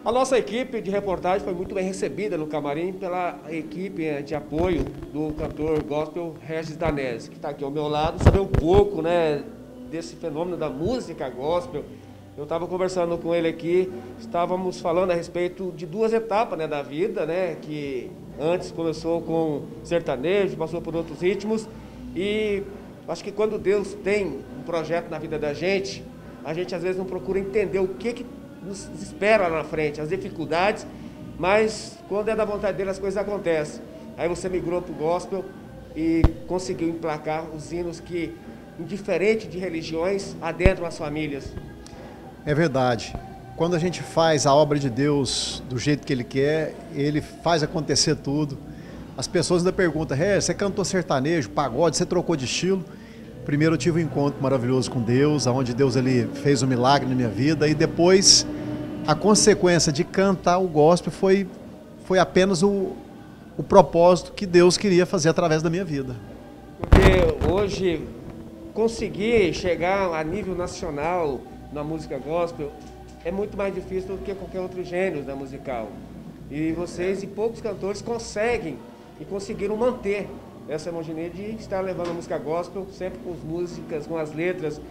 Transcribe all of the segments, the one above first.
A nossa equipe de reportagem foi muito bem recebida no camarim pela equipe de apoio do cantor gospel Regis Danese, que está aqui ao meu lado, saber um pouco, né, desse fenômeno da música gospel. Eu estava conversando com ele aqui, estávamos falando a respeito de duas etapas, né, da vida, né, que antes começou com sertanejo, passou por outros ritmos, e acho que quando Deus tem um projeto na vida da gente, a gente às vezes não procura entender o que nos espera lá na frente, as dificuldades, mas quando é da vontade dele as coisas acontecem. Aí você migrou para o gospel e conseguiu emplacar os hinos que, indiferente de religiões, adentram as famílias. É verdade. Quando a gente faz a obra de Deus do jeito que Ele quer, Ele faz acontecer tudo. As pessoas ainda perguntam, você cantou sertanejo, pagode, você trocou de estilo? Primeiro eu tive um encontro maravilhoso com Deus, onde Deus ele fez um milagre na minha vida, e depois a consequência de cantar o gospel foi apenas o propósito que Deus queria fazer através da minha vida. Porque hoje conseguir chegar a nível nacional na música gospel é muito mais difícil do que qualquer outro gênero da musical. E vocês e poucos cantores conseguem e conseguiram manter essa hegemonia de estar levando a música gospel sempre com as músicas, com as letras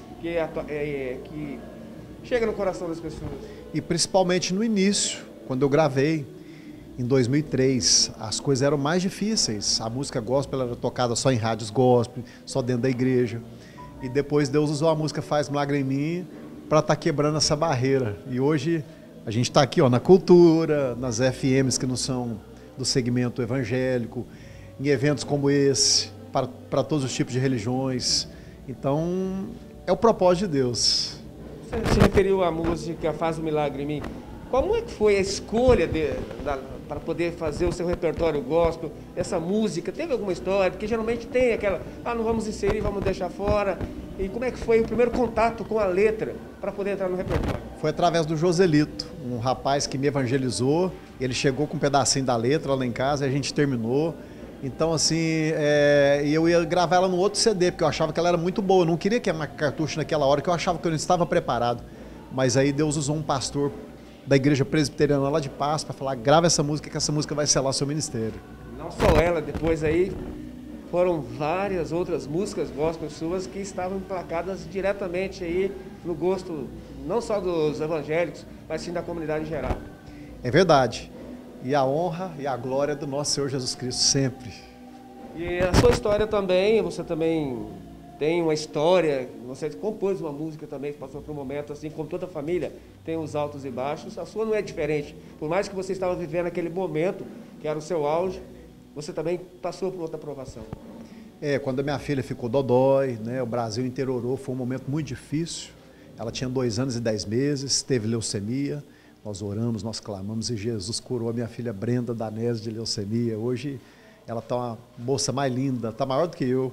que chega no coração das pessoas. E principalmente no início, quando eu gravei, em 2003, as coisas eram mais difíceis. A música gospel era tocada só em rádios gospel, só dentro da igreja. E depois Deus usou a música Faz Milagre em Mim para estar quebrando essa barreira. E hoje a gente está aqui na cultura, nas FMs que não são do segmento evangélico, em eventos como esse, para todos os tipos de religiões. Então, é o propósito de Deus. Você se referiu à música Faz um Milagre em Mim. Como é que foi a escolha para poder fazer o seu repertório gospel, essa música? Teve alguma história? Porque geralmente tem aquela, não vamos inserir, vamos deixar fora. E como é que foi o primeiro contato com a letra para poder entrar no repertório? Foi através do Joselito, um rapaz que me evangelizou. Ele chegou com um pedacinho da letra lá em casa e a gente terminou. Então, assim, eu ia gravar ela no outro CD, porque eu achava que ela era muito boa. Eu não queria queimar cartucho naquela hora, que eu achava que eu não estava preparado. Mas aí Deus usou um pastor da igreja presbiteriana lá de Paz para falar, grava essa música, que essa música vai selar seu ministério. Não só ela, depois aí foram várias outras músicas gospel suas que estavam emplacadas diretamente aí no gosto, não só dos evangélicos, mas sim da comunidade em geral. É verdade. E a honra e a glória do nosso Senhor Jesus Cristo sempre. E a sua história também, você também tem uma história, você compôs uma música também, que passou por um momento assim, como toda família, tem os altos e baixos, a sua não é diferente. Por mais que você estava vivendo aquele momento, que era o seu auge, você também passou por outra provação. Quando a minha filha ficou dodói, né, o Brasil inteiro orou, foi um momento muito difícil. Ela tinha 2 anos e 10 meses, teve leucemia. Nós oramos, nós clamamos e Jesus curou a minha filha Brenda Danese de leucemia. Hoje ela está uma moça mais linda, está maior do que eu.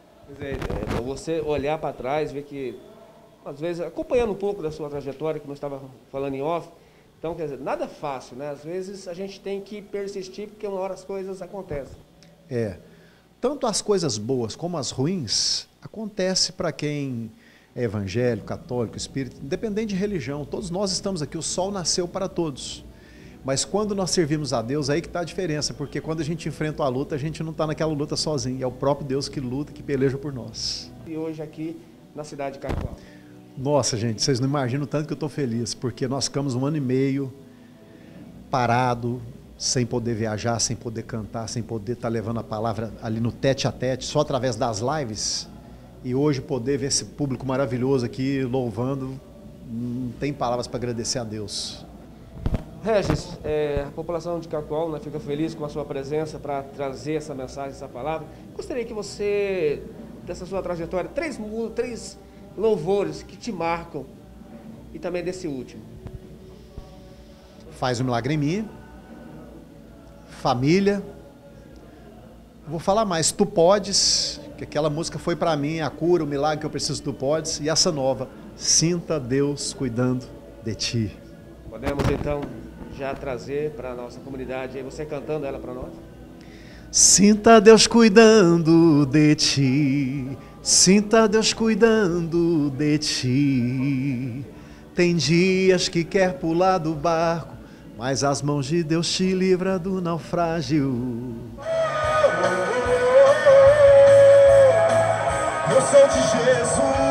Você olhar para trás, ver que, às vezes, acompanhando um pouco da sua trajetória, como eu estava falando em off, então, quer dizer, nada fácil, né? Às vezes a gente tem que persistir, porque uma hora as coisas acontecem. Tanto as coisas boas como as ruins, acontece para quem é evangélico, católico, espírita, independente de religião, todos nós estamos aqui, o sol nasceu para todos. Mas quando nós servimos a Deus, aí que está a diferença, porque quando a gente enfrenta a luta, a gente não está naquela luta sozinho, é o próprio Deus que luta, que peleja por nós. E hoje aqui na cidade de Cacoal. Nossa, gente, vocês não imaginam o tanto que eu estou feliz, porque nós ficamos 1 ano e meio parado, sem poder viajar, sem poder cantar, sem poder estar levando a palavra ali no tete a tete, só através das lives. E hoje poder ver esse público maravilhoso aqui louvando, não tem palavras para agradecer a Deus. Regis, a população de Cacoal, né, fica feliz com a sua presença para trazer essa mensagem, essa palavra. Gostaria que você, dessa sua trajetória, 3 louvores que te marcam e também desse último. Faz um Milagre em Mim, Família, vou falar mais, Tu Podes, que aquela música foi para mim, a cura, o milagre que eu preciso, Tu Podes, e essa nova, Sinta Deus cuidando de ti. Podemos então já trazer para a nossa comunidade, aí você cantando ela para nós? Sinta Deus cuidando de ti, sinta Deus cuidando de ti. Tem dias que quer pular do barco, Mas as mãos de Deus te livra do naufrágio. Eu sou de Jesus.